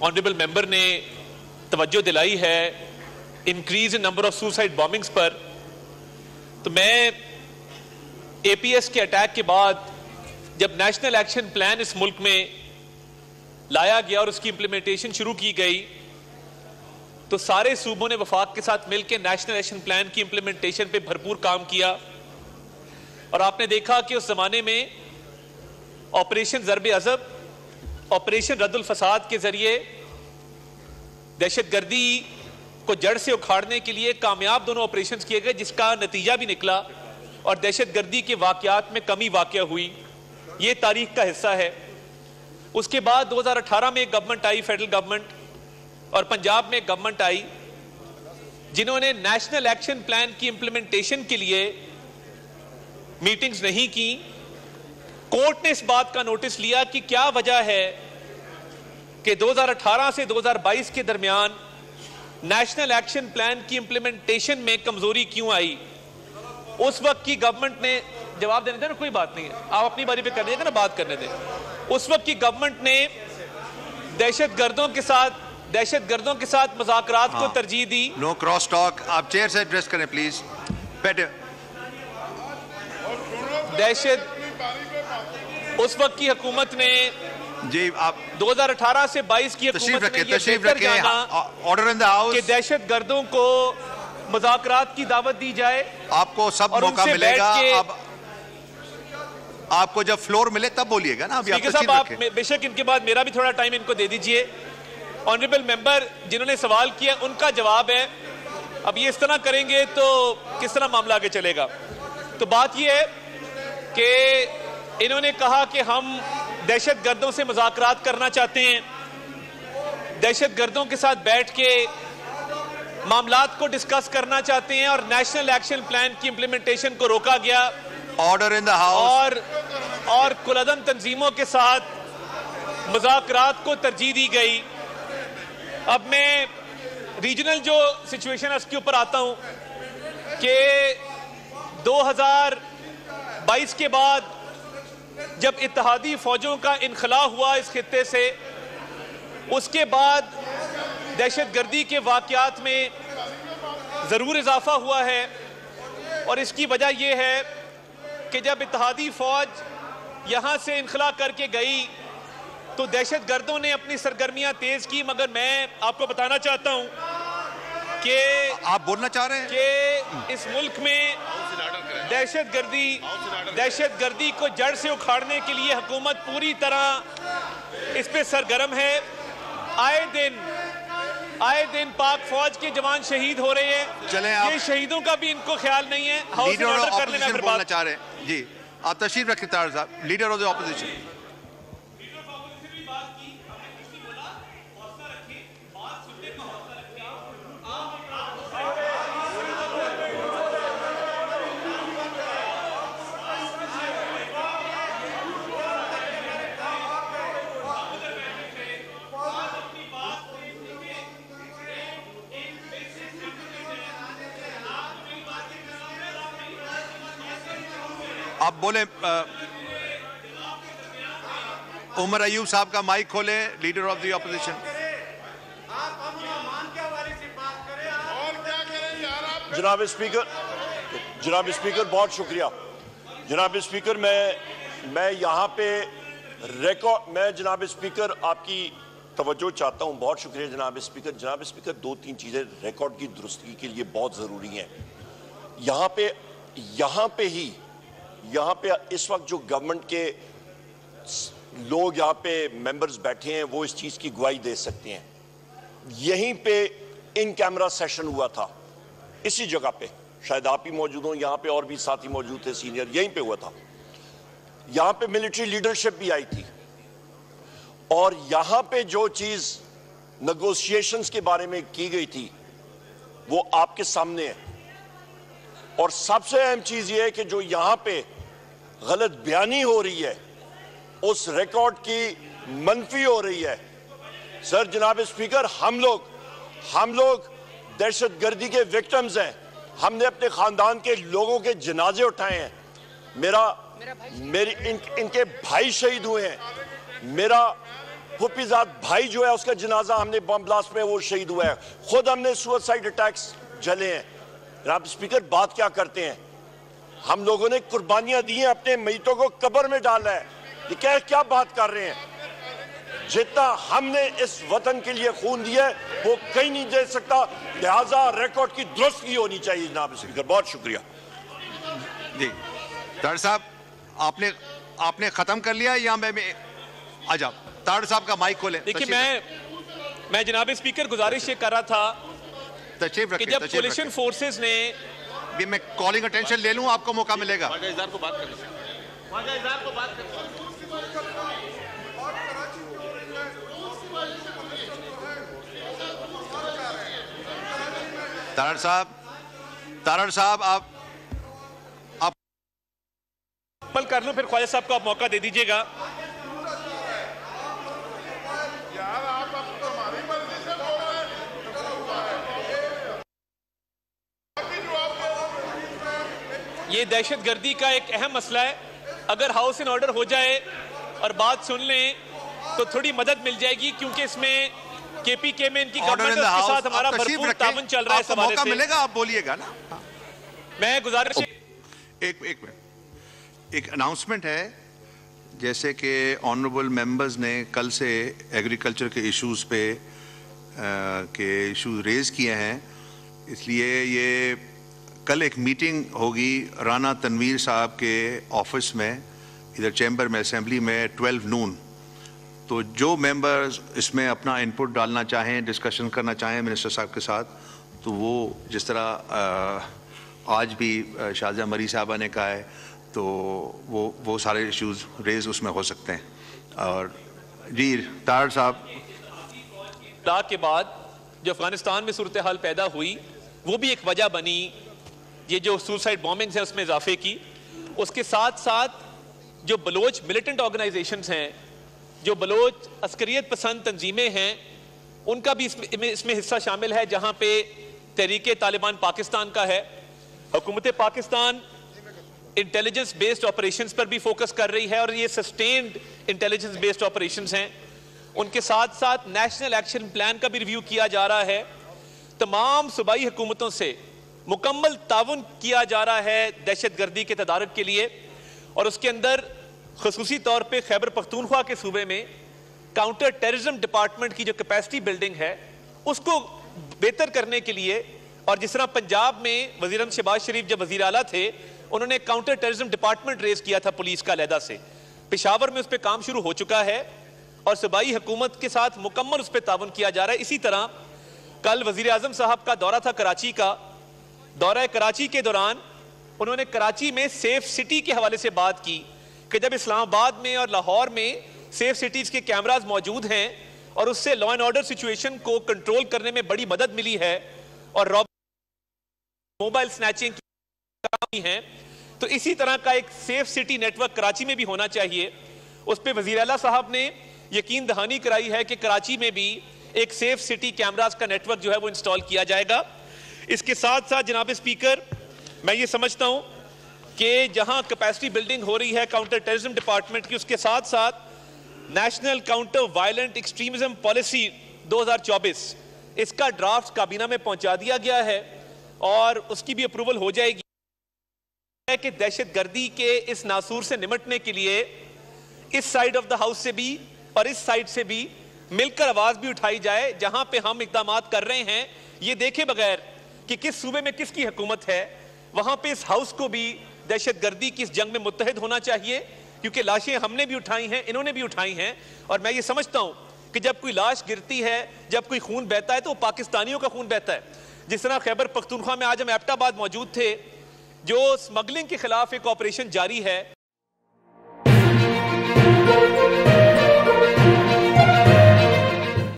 Honourable member ने तवज्जो दिलाई है increase in number of suicide bombings पर, तो मैं एपीएस के अटैक के बाद जब नेशनल एक्शन प्लान इस मुल्क में लाया गया और उसकी इंप्लीमेंटेशन शुरू की गई तो सारे सूबों ने वफाक के साथ मिलकर नेशनल एक्शन प्लान की इंप्लीमेंटेशन पे भरपूर काम किया। और आपने देखा कि उस जमाने में ऑपरेशन ज़रबे अज़ब, ऑपरेशन रद्दुल फसाद के जरिए दहशतगर्दी को जड़ से उखाड़ने के लिए कामयाब दोनों ऑपरेशंस किए गए, जिसका नतीजा भी निकला और दहशतगर्दी के वाकयात में कमी वाक़या हुई। ये तारीख का हिस्सा है। उसके बाद 2018 में एक गवर्नमेंट आई, फेडरल गवर्नमेंट, और पंजाब में एक गवर्नमेंट आई जिन्होंने नेशनल एक्शन प्लान की इंप्लीमेंटेशन के लिए मीटिंग्स नहीं की। कोर्ट ने इस बात का नोटिस लिया कि क्या वजह है कि 2018 से 2022 के दरमियान नेशनल एक्शन प्लान की इंप्लीमेंटेशन में कमजोरी क्यों आई। उस वक्त की गवर्नमेंट ने जवाब देने दें ना, कोई बात नहीं है, आप अपनी बारी पे कर लीजिएगा ना, बात करने दें। उस वक्त की गवर्नमेंट ने दहशतगर्दों के साथ मुज़ाकरात को तरजीह दी। नो क्रॉस टॉक, आप चेयर से एड्रेस करें प्लीज। उस वक्त की हुकूमत ने जी, आप 2018 से 22 की हुकूमत ने यह बेहतर जाना ऑर्डर इन द हाउस कि दहशतगर्दों को मुज़ाकरात की दावत दी जाए। आपको सब मौका मिलेगा, अब आपको जब फ्लोर मिले तब बोलिएगा ना। अभी आप बेशक इनके बाद मेरा भी थोड़ा टाइम इनको दे दीजिए। ऑनरेबल मेंबर जिन्होंने सवाल किया उनका जवाब है। अब ये इस तरह करेंगे तो किस तरह मामला आगे चलेगा। तो बात ये है कि इन्होंने कहा कि हम दहशतगर्दों से मुज़ाकरात करना चाहते हैं, दहशतगर्दों के साथ बैठ के मामलात को डिस्कस करना चाहते हैं और नेशनल एक्शन प्लान की इंप्लीमेंटेशन को रोका गया। Order in the house. और कुलअदम तंजीमों के साथ मुज़ाकरात को तरजीह दी गई। अब मैं रीजनल जो सिचुएशन है उसके ऊपर आता हूं कि 2022 के बाद जब इत्तेहादी फौजों का इनखला हुआ इस खित्ते से, उसके बाद दहशतगर्दी के वाकयात में जरूर इजाफा हुआ है। और इसकी वजह यह है कि जब इत्तेहादी फौज यहां से इनखला करके गई तो दहशतगर्दों ने अपनी सरगर्मियां तेज की। मगर मैं आपको बताना चाहता हूं कि आप बोलना चाह रहे हैं कि इस मुल्क में दहशतगर्दी को जड़ से उखाड़ने के लिए हुकूमत पूरी तरह इस पे सरगर्म है। आए दिन पाक फौज के जवान शहीद हो रहे हैं। चलें, ये शहीदों का भी इनको ख्याल नहीं है। हाउस इन ऑर्डर करने में अगर बोलना चाह रहे हैं जी, आप तशरीफ रखें तार साहब, लीडर ऑफ द ऑपोजिशन। आप बोले। उमर अयूब साहब का माइक खोले, लीडर ऑफ द ऑपोजिशन। जनाब स्पीकर बहुत शुक्रिया। जनाब स्पीकर मैं यहाँ पे रिकॉर्ड, मैं जनाब स्पीकर आपकी तवज्जो चाहता हूँ। बहुत शुक्रिया जनाब स्पीकर। जनाब स्पीकर, दो तीन चीज़ें रिकॉर्ड की दुरुस्ती के लिए बहुत ज़रूरी हैं। यहाँ पे इस वक्त जो गवर्नमेंट के लोग यहाँ पे मेंबर्स बैठे हैं वो इस चीज़ की गवाही दे सकते हैं। यहीं पे इन कैमरा सेशन हुआ था, इसी जगह पे, शायद आप ही मौजूद हो, यहाँ पे और भी साथी मौजूद थे सीनियर, यहीं पे हुआ था। यहाँ पे मिलिट्री लीडरशिप भी आई थी और यहाँ पे जो चीज़ नेगोशिएशंस के बारे में की गई थी वो आपके सामने है। और सबसे अहम चीज ये है कि जो यहां पे गलत बयानी हो रही है उस रिकॉर्ड की मनफी हो रही है। सर, जनाब स्पीकर, हम लोग दहशतगर्दी के विक्टिम्स हैं। हमने अपने खानदान के लोगों के जनाजे उठाए हैं। इनके भाई शहीद हुए हैं। मेरा फुफीजाद भाई जो है उसका जनाजा हमने बम ब्लास्ट में वो शहीद हुआ है, खुद हमने सुसाइड अटैक्स झेले हैं। जनाब स्पीकर, बात क्या करते हैं? हम लोगों ने कुर्बानियां दी हैं, अपने मैतों को कब्र में डाला है, ये क्या बात कर रहे हैं? जितना हमने इस वतन के लिए खून दिया है वो कहीं नहीं दे सकता, लिहाजा रिकॉर्ड की दुरुस्ती होनी चाहिए। जनाब स्पीकर, बहुत शुक्रिया जी। ताड़ साहब, आपने खत्म कर लिया या मैं आ जाओ? ताड़ साहब का माइक खोले। देखिए, मैं जनाब स्पीकर गुजारिश ये कर रहा था कि जब कोलिशन फोर्सेस ने, मैं कॉलिंग अटेंशन ले लूं, आपको मौका मिलेगा। तारड़ साहब आप पल कर लूं, फिर ख्वाजा साहब को आप मौका दे दीजिएगा। ये दहशतगर्दी का एक अहम मसला है, अगर हाउस इन ऑर्डर हो जाए और बात सुन लें तो थोड़ी मदद मिल जाएगी, क्योंकि इसमें केपीके में इनकी गवर्नमेंट के साथ हमारा भरपूर ताउन चल रहा है। आपको मौका मिलेगा, आप बोलिएगा ना। मैं गुजारिश, एक मिनट, एक अनाउंसमेंट है, जैसे कि ऑनरेबल मेंबर्स ने कल से एग्रीकल्चर के इश्यूज पे के इश्यूज रेज किए हैं, इसलिए ये कल एक मीटिंग होगी राना तनवीर साहब के ऑफिस में, इधर चैम्बर में, असेंबली में 12 नून। तो जो मेंबर्स इसमें अपना इनपुट डालना चाहें, डिस्कशन करना चाहें मिनिस्टर साहब के साथ, तो वो जिस तरह आज भी शाहजहां मरी साहबा ने कहा है, तो वो सारे इश्यूज रेज उसमें हो सकते हैं। और जी तारड़ साहब, के बाद जो अफगानिस्तान में सूरत हाल पैदा हुई वो भी एक वजह बनी, ये जो सुसाइड बॉम्बिंग्स हैं उसमें इजाफे की। उसके साथ साथ जो बलोच मिलिटेंट ऑर्गेनाइजेशंस हैं, जो बलोच अस्करियत पसंद तंजीमें हैं, उनका भी इसमें हिस्सा शामिल है, जहां पे तहरीके तालिबान पाकिस्तान का है। हुकूमत पाकिस्तान इंटेलिजेंस बेस्ड ऑपरेशंस पर भी फोकस कर रही है और ये सस्टेन्ड इंटेलिजेंस बेस्ड ऑपरेशंस हैं। उनके साथ साथ नेशनल एक्शन प्लान का भी रिव्यू किया जा रहा है। तमाम सूबाई हुकूमतों से मुकम्मल ताउन किया जा रहा है दहशतगर्दी के तदारुक के लिए, और उसके अंदर खुसूसी तौर पे खैबर पख्तूनख्वा के सूबे में काउंटर टेररिज्म डिपार्टमेंट की जो कैपेसिटी बिल्डिंग है उसको बेहतर करने के लिए, और जिस तरह पंजाब में वज़ीर आज़म शहबाज शरीफ जब वज़ीर आला थे, उन्होंने काउंटर टेररिज्म डिपार्टमेंट रेज किया था पुलिस का अलहदा से, पेशावर में उस पर काम शुरू हो चुका है और सूबाई हुकूमत के साथ मुकम्मल उस पर ताउन किया जा रहा है। इसी तरह कल वज़ीर आज़म साहब का दौरा था कराची का। दौरा कराची के दौरान उन्होंने कराची में सेफ सिटी के हवाले से बात की कि जब इस्लामाबाद में और लाहौर में सेफ सिटीज के कैमराज मौजूद हैं और उससे लॉ एंड ऑर्डर सिचुएशन को कंट्रोल करने में बड़ी मदद मिली है और मोबाइल स्नैचिंग की है, तो इसी तरह का एक सेफ सिटी नेटवर्क कराची में भी होना चाहिए। उस पर वज़ीर आला साहब ने यकीन दहानी कराई है कि कराची में भी एक सेफ सिटी कैमराज का नेटवर्क जो है वो इंस्टॉल किया जाएगा। इसके साथ साथ जनाब स्पीकर, मैं ये समझता हूं कि जहां कैपेसिटी बिल्डिंग हो रही है काउंटर टेररिज्म डिपार्टमेंट की, उसके साथ साथ national counter violent extremism policy 2024 इसका ड्राफ्ट काबीना में पहुंचा दिया गया है और उसकी भी अप्रूवल हो जाएगी कि दहशतगर्दी के इस नासूर से निपटने के लिए इस साइड ऑफ द हाउस से भी और इस साइड से भी मिलकर आवाज भी उठाई जाए। जहां पे हम इकदाम कर रहे हैं ये देखे बगैर कि किस सूबे में किसकी हुकूमत है, वहां पे इस हाउस को भी दहशतगर्दी की इस जंग में मुत्तहिद होना चाहिए, क्योंकि लाशें हमने भी उठाई हैं, इन्होंने भी उठाई हैं। और मैं ये समझता हूं कि जब कोई लाश गिरती है, जब कोई खून बहता है, तो वो पाकिस्तानियों का खून बहता है। जिस तरह खैबर पख्तूनख्वा में आज हम एबटाबाद मौजूद थे, जो स्मगलिंग के खिलाफ एक ऑपरेशन जारी है,